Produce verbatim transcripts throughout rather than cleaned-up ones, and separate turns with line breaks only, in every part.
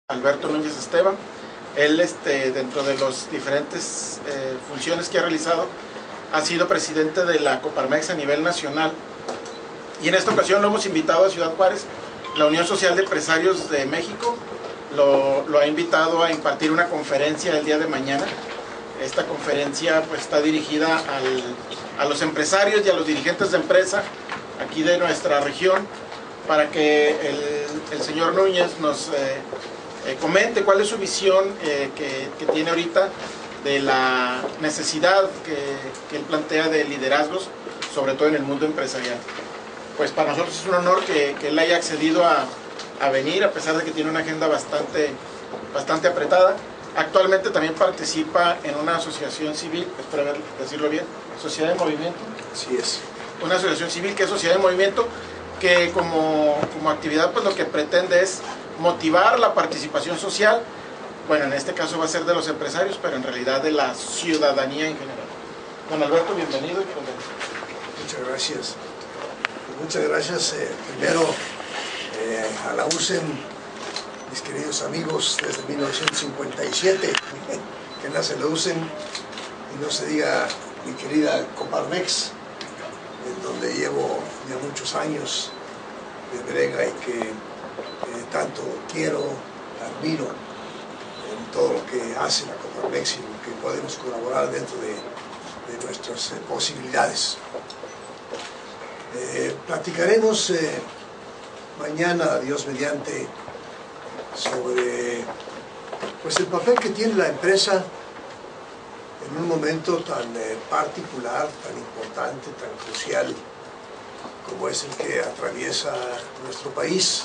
Alberto Núñez Esteban. Él, este, dentro de las diferentes eh, funciones que ha realizado, ha sido presidente de la Coparmex a nivel nacional. Y en esta ocasión lo hemos invitado a Ciudad Juárez. La Unión Social de Empresarios de México lo, lo ha invitado a impartir una conferencia el día de mañana. Esta conferencia pues está dirigida al, a los empresarios y a los dirigentes de empresa aquí de nuestra región, para que el, el señor Núñez nos eh, eh, comente cuál es su visión eh, que, que tiene ahorita de la necesidad que, que él plantea de liderazgos, sobre todo en el mundo empresarial. Pues para nosotros es un honor que, que él haya accedido a, a venir, a pesar de que tiene una agenda bastante, bastante apretada. Actualmente también participa en una asociación civil, espero decirlo bien, Sociedad de Movimiento.
Así es.
Una asociación civil que es Sociedad de Movimiento, que como, como actividad pues lo que pretende es motivar la participación social. Bueno, en este caso va a ser de los empresarios, pero en realidad de la ciudadanía en general. Don Alberto, bienvenido.
Muchas gracias. Muchas gracias eh, primero eh, a la U S E M, mis queridos amigos, desde mil novecientos cincuenta y siete, que nace la U S E M, y no se diga mi querida Coparmex, en donde llevo ya muchos años de brega y que eh, tanto quiero, admiro en todo lo que hace la Coparmex y lo que podemos colaborar dentro de, de nuestras eh, posibilidades. Eh, platicaremos eh, mañana, Dios mediante, sobre pues, el papel que tiene la empresa en un momento tan eh, particular, tan importante, tan crucial como es el que atraviesa nuestro país.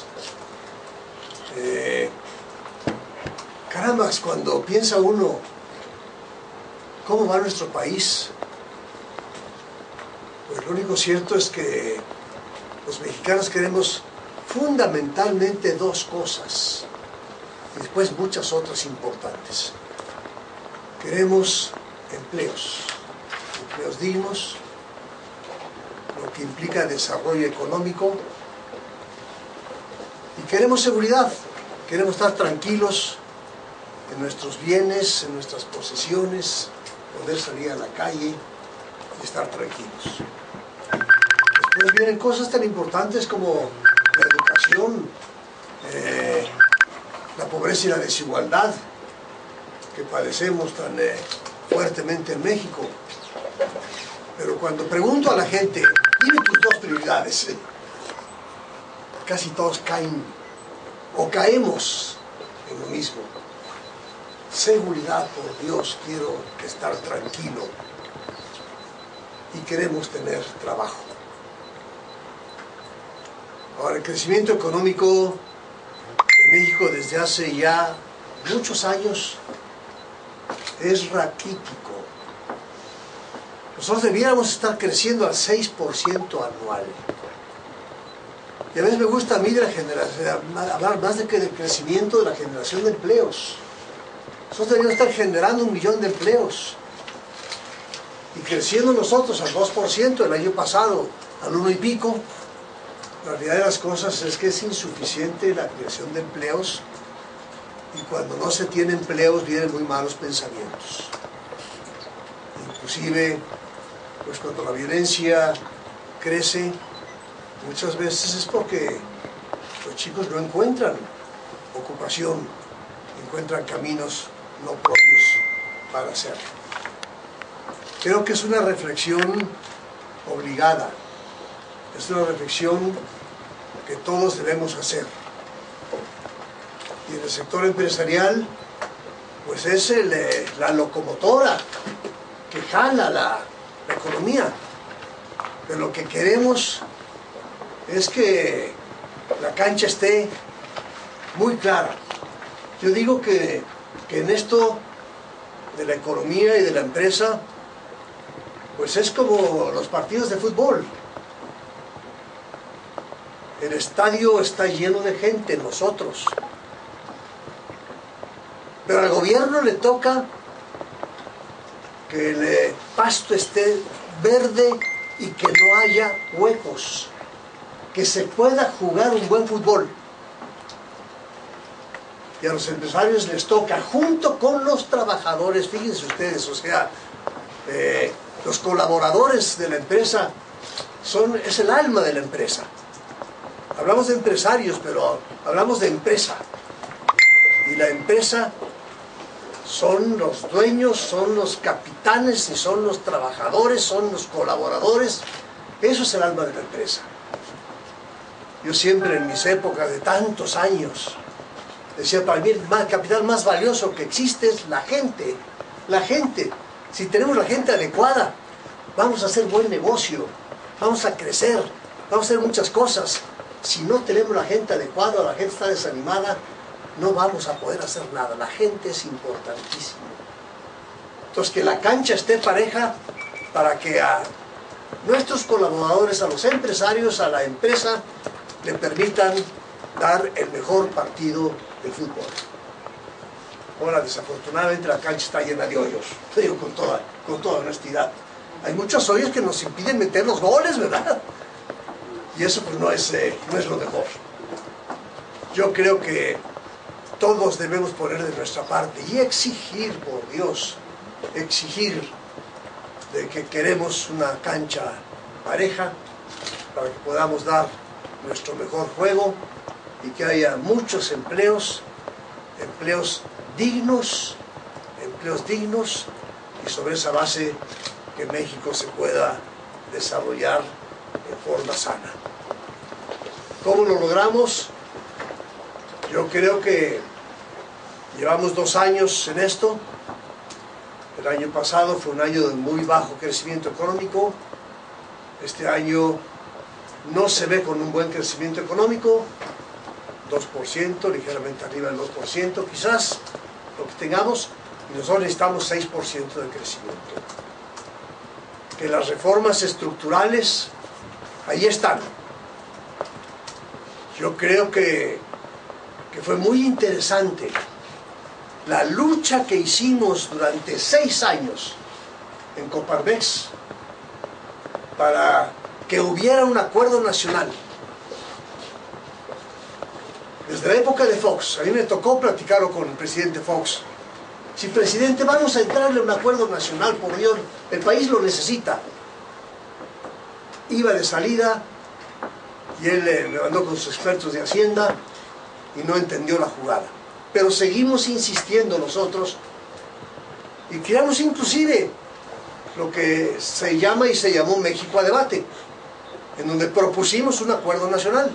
Eh, caramba, cuando piensa uno cómo va nuestro país, pues lo único cierto es que los mexicanos queremos fundamentalmente dos cosas, y después muchas otras importantes. Queremos empleos, empleos dignos, lo que implica desarrollo económico, y queremos seguridad, queremos estar tranquilos en nuestros bienes, en nuestras posesiones, poder salir a la calle y estar tranquilos. Después vienen cosas tan importantes como la educación, eh, la pobreza y la desigualdad que padecemos tan eh, fuertemente en México. Pero cuando pregunto a la gente, dime tus dos prioridades, eh, casi todos caen o caemos en lo mismo. Seguridad, por Dios, quiero estar tranquilo y queremos tener trabajo. Ahora, el crecimiento económico de México desde hace ya muchos años es raquítico. Nosotros debiéramos estar creciendo al seis por ciento anual. Y a veces me gusta a mí de la generación, hablar más de que del crecimiento de la generación de empleos. Nosotros deberíamos estar generando un millón de empleos. Y creciendo nosotros al dos por ciento el año pasado, al uno y pico. La realidad de las cosas es que es insuficiente la creación de empleos, y cuando no se tiene empleos vienen muy malos pensamientos. Inclusive, pues cuando la violencia crece, muchas veces es porque los chicos no encuentran ocupación, encuentran caminos no propios para hacerlo. Creo que es una reflexión obligada, es una reflexión que todos debemos hacer. Y en el sector empresarial, pues es el, eh, la locomotora que jala la, la economía. Pero lo que queremos es que la cancha esté muy clara. Yo digo que, que en esto de la economía y de la empresa, pues es como los partidos de fútbol. El estadio está lleno de gente, nosotros. Pero al gobierno le toca que el pasto esté verde y que no haya huecos, que se pueda jugar un buen fútbol. y a los empresarios les toca, junto con los trabajadores, fíjense ustedes, o sea, eh, los colaboradores de la empresa son, es el alma de la empresa. Hablamos de empresarios, pero hablamos de empresa. Y la empresa son los dueños, son los capitanes, y son los trabajadores, son los colaboradores. Eso es el alma de la empresa. Yo siempre en mis épocas de tantos años decía, para mí el capital más valioso que existe es la gente. La gente. Si tenemos la gente adecuada, vamos a hacer buen negocio, vamos a crecer, vamos a hacer muchas cosas. Si no tenemos la gente adecuada, la gente está desanimada, no vamos a poder hacer nada. La gente es importantísima. Entonces, que la cancha esté pareja para que a nuestros colaboradores, a los empresarios, a la empresa, le permitan dar el mejor partido de fútbol. Ahora, desafortunadamente, la cancha está llena de hoyos. Lo digo con toda, con toda honestidad. Hay muchos hoyos que nos impiden meter los goles, ¿verdad? Y eso pues no es, eh, no es lo mejor. Yo creo que todos debemos poner de nuestra parte y exigir, por Dios, exigir de que queremos una cancha pareja para que podamos dar nuestro mejor juego y que haya muchos empleos, empleos dignos, empleos dignos, y sobre esa base que México se pueda desarrollar en forma sana. ¿Cómo lo logramos? Yo creo que llevamos dos años en esto. El año pasado fue un año de muy bajo crecimiento económico. Este año no se ve con un buen crecimiento económico, dos por ciento, ligeramente arriba del dos por ciento quizás, lo que tengamos, y nosotros necesitamos seis por ciento de crecimiento. Que las reformas estructurales, ahí están. Yo creo que, que fue muy interesante la lucha que hicimos durante seis años en Coparmex para que hubiera un acuerdo nacional. Desde la época de Fox, a mí me tocó platicarlo con el presidente Fox. Si, presidente, vamos a entrarle a un acuerdo nacional, por Dios, el país lo necesita. Iba de salida y él eh, me mandó con sus expertos de Hacienda y no entendió la jugada. Pero seguimos insistiendo nosotros y creamos inclusive lo que se llama y se llamó México a Debate, en donde propusimos un acuerdo nacional.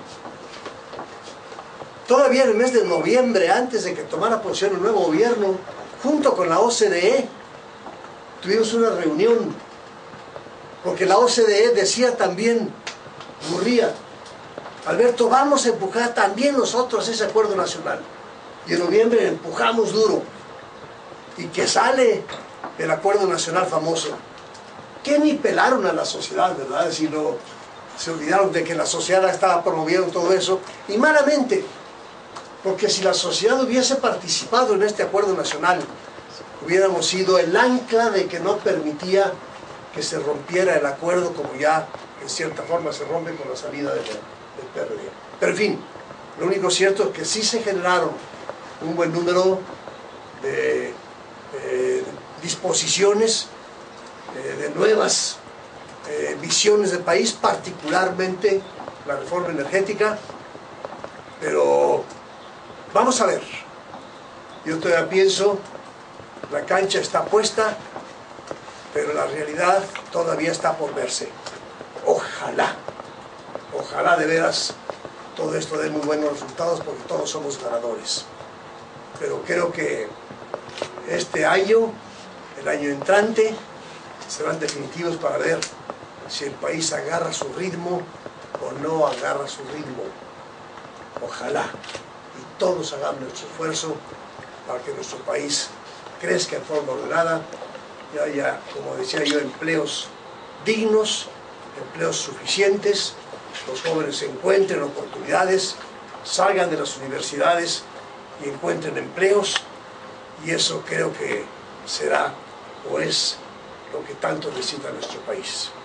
Todavía en el mes de noviembre, antes de que tomara posesión el nuevo gobierno, junto con la O C D E, tuvimos una reunión, porque la O C D E decía también, Gurría, Alberto, vamos a empujar también nosotros ese acuerdo nacional. Y en noviembre empujamos duro, y que sale el acuerdo nacional famoso, que ni pelaron a la sociedad, ¿verdad? Sino se olvidaron de que la sociedad estaba promoviendo todo eso, y malamente, porque si la sociedad hubiese participado en este acuerdo nacional, hubiéramos sido el ancla de que no permitía que se rompiera el acuerdo, como ya en cierta forma se rompe con la salida del, del P R D. Pero en fin, lo único cierto es que sí se generaron un buen número de eh, disposiciones, eh, de nuevas eh, visiones del país, particularmente la reforma energética, pero vamos a ver. Yo todavía pienso, la cancha está puesta, pero la realidad todavía está por verse. Ojalá, ojalá de veras todo esto dé muy buenos resultados, porque todos somos ganadores. Pero creo que este año, el año entrante, serán definitivos para ver si el país agarra su ritmo o no agarra su ritmo. Ojalá y todos hagamos nuestro esfuerzo para que nuestro país crezca en forma ordenada y haya, como decía yo, empleos dignos, empleos suficientes, los jóvenes encuentren oportunidades, salgan de las universidades y encuentren empleos, y eso creo que será o es lo que tanto necesita nuestro país.